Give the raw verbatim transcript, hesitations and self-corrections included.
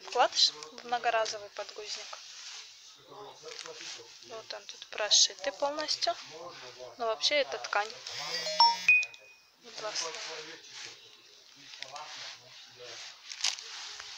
вкладыш в многоразовый подгузник. Вот он тут прошитый полностью. Но вообще это ткань. Два слоя.